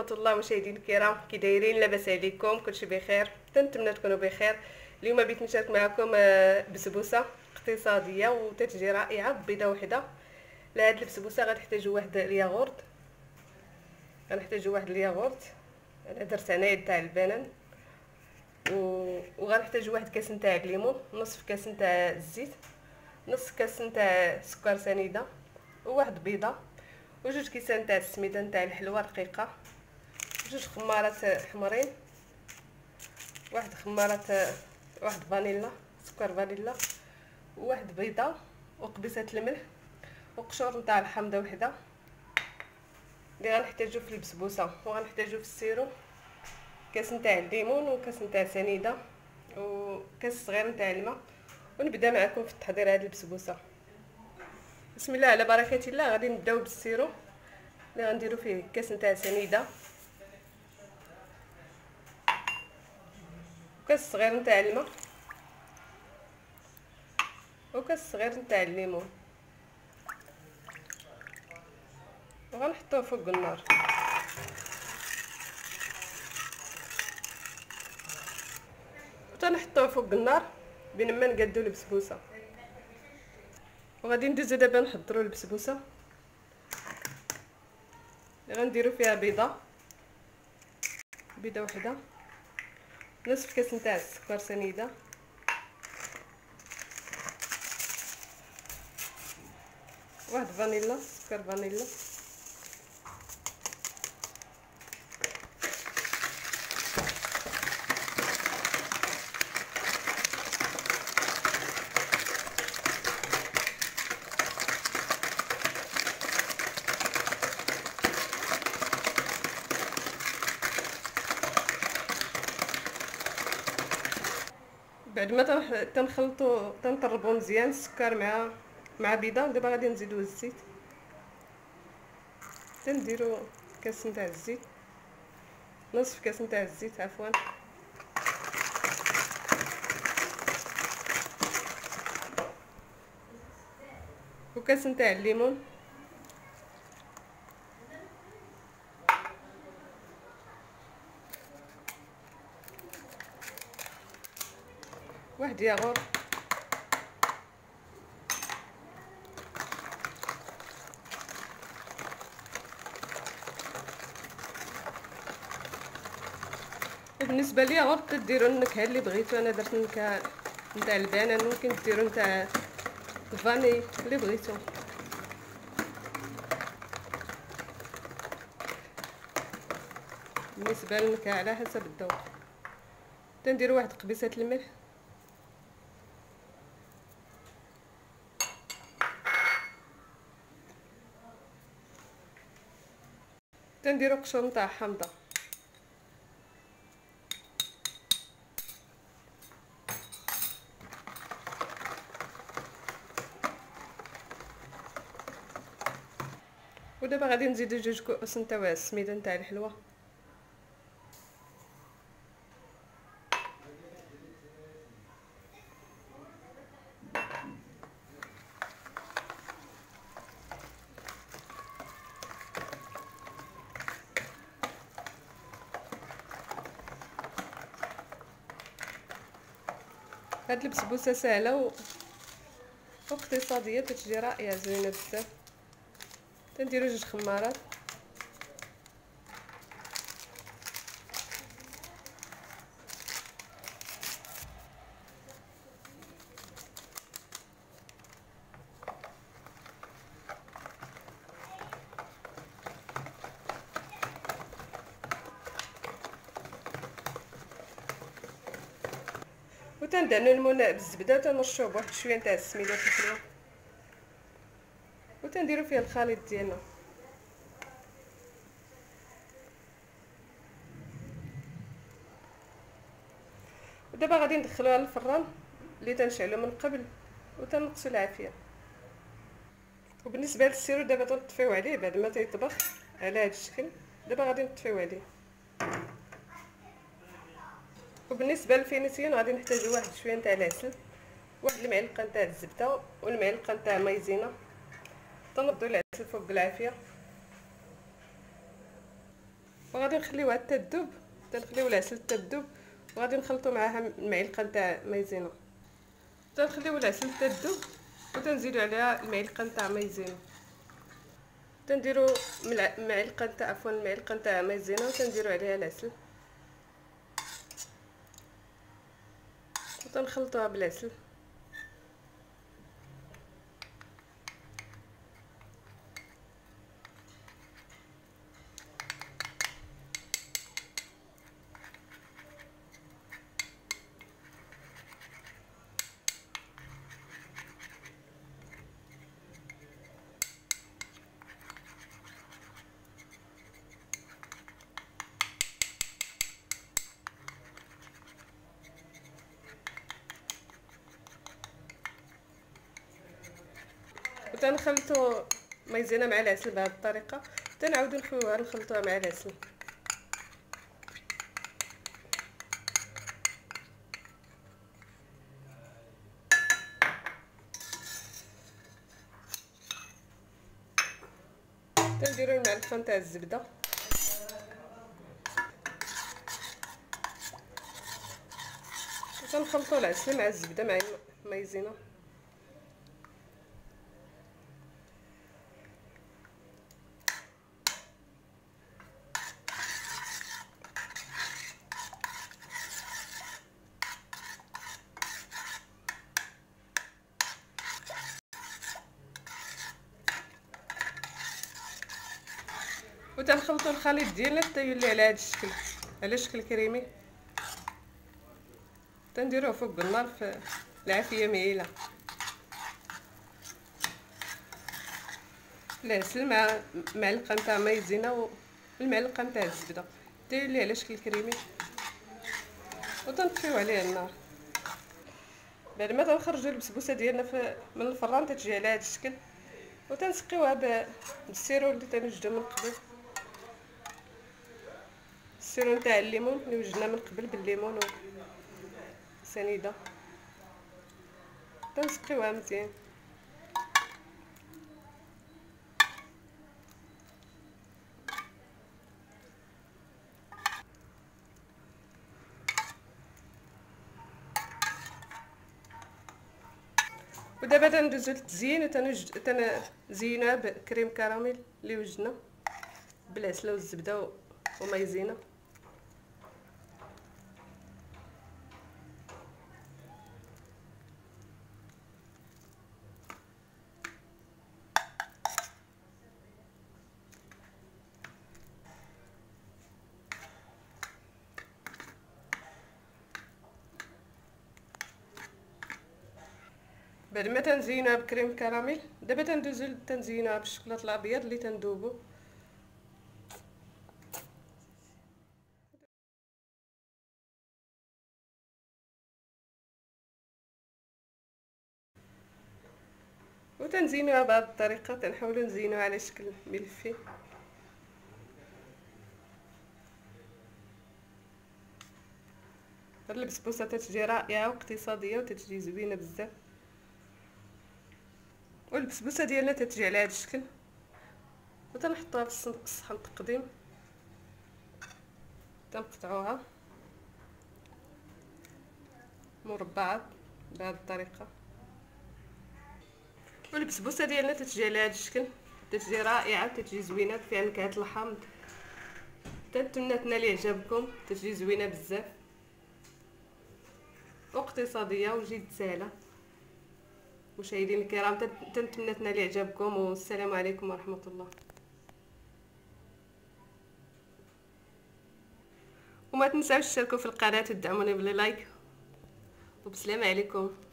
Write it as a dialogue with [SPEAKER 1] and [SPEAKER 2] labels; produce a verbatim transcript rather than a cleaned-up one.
[SPEAKER 1] الله مشاهدينا الكرام، كي دايرين؟ لاباس عليكم؟ كلشي بخير؟ تنتمنى تكونوا بخير. اليوم بغيت نشارك معكم بسبوسه اقتصاديه وتتجي رائعه ببيضه وحده. لهاد البسبوسه غتحتاجوا واحد الياغورت، غنحتاجوا واحد الياغورت، انا درت عناية تاع البنان، و... وغنحتاجوا واحد كاس نتاع الليمون، نصف كاس نتاع الزيت، نص كاس نتاع سكر سنيده، وواحد بيضه، وجوج كيسان تاع السميده نتاع الحلوه رقيقه، جوج خمارات حمرين، واحد خمارات واحد فانيلا سكر فانيلا، وواحد بيضه، وقبيصه الملح، وقشور نتاع الحامضه وحده اللي غنحتاجو في البسبوسه. وغنحتاجو في السيرو كاس نتاع الليمون، وكاس نتاع سنيده، وكاس صغير نتاع الماء. ونبدا معكم في تحضير هذه البسبوسه. بسم الله على بركه الله. غادي نبداو بالسيرو اللي غنديرو فيه كاس نتاع سنيده، وكاس صغير نتاع الماء، وكاس صغير نتاع الليمون، وغنحطوه فوق النار. وتنحطوه فوق النار بين ما نقادو البسبوسه. وغادي ندوزو دابا نحضروا البسبوسه اللي غنديروا فيها بيضه بيضه وحده، نصف كاس نتاع السكر سنيده، واحد فانيلا سكر فانيلا، بعد ما تنخلطوا تنطربوا مزيان السكر مع مع بيضه. دابا غادي نزيدوا الزيت، تنديروا كاس نتاع الزيت، نصف كاس نتاع الزيت عفوا، وكاس نتاع الليمون، واحد ياغورت، وبالنسبه للياغورت تديروا النكهه اللي بغيتو. انا درت النكهه نتاع البنان، ممكن ديروا نتاع الفاني اللي بغيتو. بالنسبه للنكهه على حسب الذوق. تنديروا واحد قبيصه الملح، تنديروا قشور نتاع حامضه، ودابا غادي نزيدو جوج كؤوس نتاع السميده نتاع الحلوه، هاد البسبوسه سهله و... واقتصاديه، تتجي رائعه زوينه بزاف. تنديروا جوج خمارات، وتندهنوا الماء بالزبده، وتنرشوه بواحد شويه نتاع السميده في الحلوه، وتنديروا فيه الخليط ديالنا. ودابا غادي ندخلوها للفران اللي تنشعلو من قبل، وتنقصوا العافيه. وبالنسبه للسيرو دابا تنطفيو عليه بعد ما تيطبخ على هذا الشكل. دابا غادي نطفيو عليه. وبالنسبه للفينيسيون غادي نحتاجو واحد شويه نتاع العسل، واحد المعلقه نتاع الزبده، والمعلقه نتاع مايزينا. تنضوا العسل فوق العافيه، وغادي نخليوها حتى تذوب، تنخليو العسل حتى تذوب، وغادي نخلطوا معاها معلقه نتاع مايزينا. تنخليو العسل حتى تذوب وتنزيدوا عليها المعلقه نتاع مايزينا، تنديروا معلقه نتاع عفوا المعلقه نتاع مايزينا وتنديروا عليها العسل وتنخلطوها بالعسل. وتنخلطوا مايزينا مع العسل بهذه الطريقه، تنعاودوا نخويوها نخلطوها مع العسل. تنديروا المعلقه نتاع الزبده وتنخلطوا العسل مع الزبده مع المايزينا. وتنخلطوا الخليط ديالنا حتى يولي على هذا الشكل، على شكل كريمي. تنديروه فوق النار في العافيه مهيله. العسل مع معلقه نتاع مايزينا والمعلقه نتاع الزبده حتى يولي على شكل كريمي، وتنطفيو عليه النار. بعد ما تنخرجوا البسبوسه ديالنا من الفران تتجي على هذا الشكل، وتنسقيوها بالسيرو اللي تنوجدو من قبل، السيرو نتاع الليمون اللي وجدنا من قبل بالليمون وسنيده. تنسقيوها مزيان. ودابا تندوزو للتزيين، وتنوجد تنزينوها بكريم كراميل اللي وجدنا بالعسله والزبده ومايزينا. بعد ما تنزينوها بكريم كراميل، دابا تندوزو تنزينوها بالشوكولاط الابيض اللي تندوبو. وتنزينوها بهذه الطريقه، تنحاولوا نزينوها على شكل ملفي. هاد البسبوسه تتجي رائعه واقتصاديه وتتجي زوينه بزاف. والبسبوسه ديالنا تتجي على هذا الشكل، وتنحطوها في الصندوق الصحن التقديم. تنقطعوها مربعات بهذه الطريقه. والبسبوسه ديالنا تتجي على هذا الشكل، تتجي رائعه، تتجي زوينه فيها نكهه الحامض. تنتمنى تنالي اعجابكم، تتجي زوينه بزاف واقتصاديه وجد سهله. مشاهدينا الكرام، تنتمنى تنالي اعجابكم، والسلام عليكم ورحمه الله. وما تنساوش تشتركوا في القناه وتدعموني باللايك، وبسلام عليكم.